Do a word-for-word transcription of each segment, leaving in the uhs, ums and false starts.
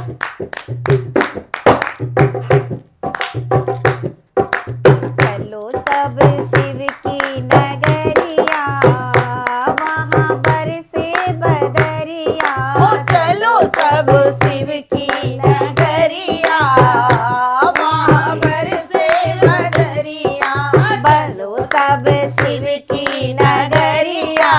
चलो सब शिव की नगरिया, वहाँ बरसे बदरिया। ओ चलो सब शिव की नगरिया, वहाँ बरसे बदरिया। बोलो सब शिव की नगरिया,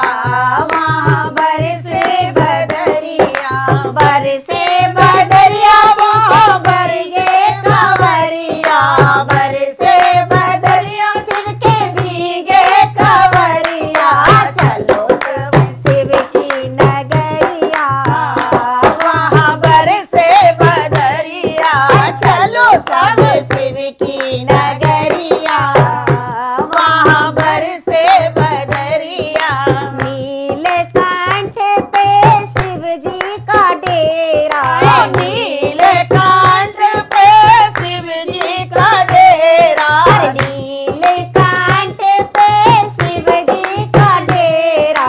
वहाँ बरसे बदरिया। बरसे बदरिया वहाँ बरसे कंवरिया, बरसे बदरिया शिव के भीगे कंवरिया। चलो सब शिव की नगरिया, वहाँ बरसे बदरिया। चलो सब शिव की नगरिया, वहाँ बरसे बदरिया। नीलकंठ पे शिव जी का डेरा, नीलकंठ पे शिव जी का डेरा। नीलकंठ पे शिव जी का डेरा।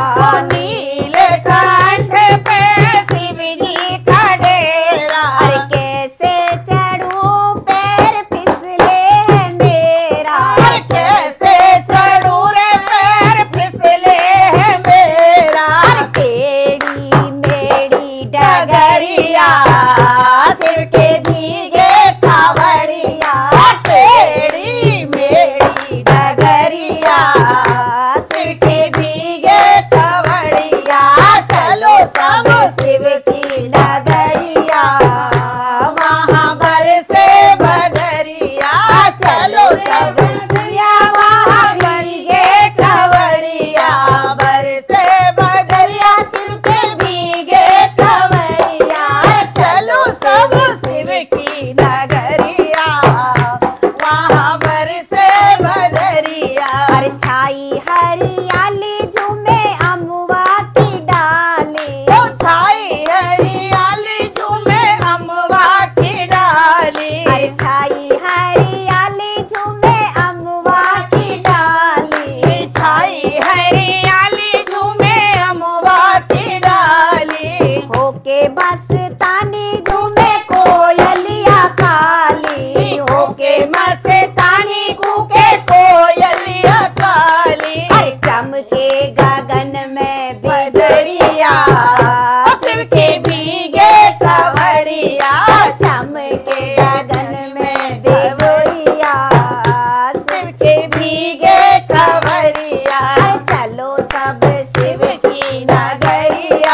नीलकंठ पे शिव जी का डेरा। अरे कैसे चढ़ूं पैर फिसले है मेरा, कैसे चढ़ूं रे पैर फिसले है मेरा। टेढ़ी मेढ़ी डगरिया सिर के भीगे कावड़िया। टेढ़ी मेढ़ी डगरिया सिर के भीगे कंवरिया। चलो सब शिव की नगरिया, वहाँ बरसे बदरिया। चलो सब वहाँ भीगे कंवरिया, बरसे बदरिया सिर के भीगे कंवरिया। चलो सब शिव की नगरिया, वहाँ बरसे बदरिया। अरे छाई हरियाली झूमे अमुआ की डाली। ओ छाई हरियाली झूमे अमवा की डाली। अरे छाई हरियाली झूमे अमुआ की डाली। छाई हरियाली झूमे अमवा की डाली। होके बस तानी झूमे कोयलिया काली। होके मस्तानी कूके कोयलिया काली। अरे चमके गगन में बदरिया शिव के भीगे कंवरिया। चमके गगन में बेजोरिया शिव के भीगे कंवरिया। चलो सब शिव की नगरिया,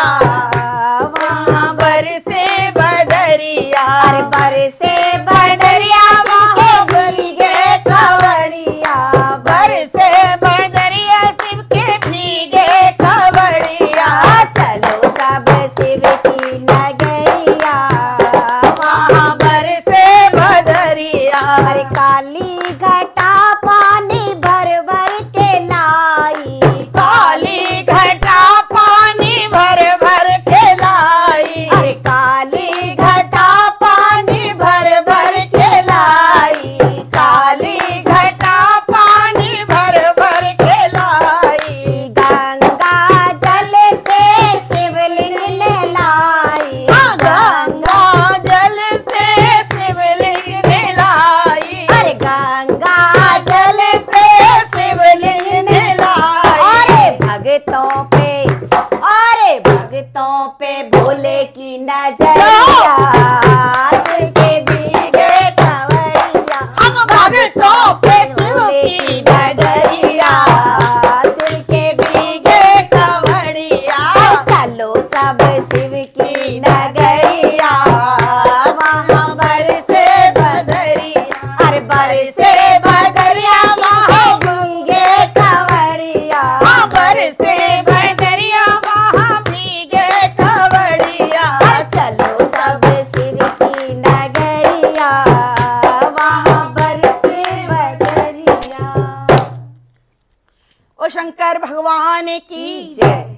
वहाँ बरसे बदरिया। अरे बरसे बदरिया वहाँ भीगे कंवरिया। बरसे बदरिया शिव के भीगे कंवरिया। चलो सब शिव की नगरिया, वहाँ बरसे बदरिया। अरे काली घटा पानी भर भर के लाई। काली घटा पानी भर भर के लाई। अरे काली घटा पानी भर भर के लाई। काली घटा पानी भर भर के लाई। गंगा जल से शिवलिंग ने लाई। गंगा जल से शिवलिंग ने लाई। अरे गंगा जल से शिवलिंग ने लाई। अरे भगतों पे, अरे भगतों पे भोले की नजरिया। सिर के भीगे कंवरिया। हम भगतों पे शिव की नजरिया। सिर के भीगे कंवरिया। चलो सब शिव की नगरिया, वहाँ बरसे बदरिया। अरे बरसे बदरिया वहाँ भीगे कंवरिया। बरसे बदरिया वहाँ भीगे कंवरिया। चलो सब शिव की नगरिया, वहाँ बरसे बदरिया। ओ शंकर भगवान की जय।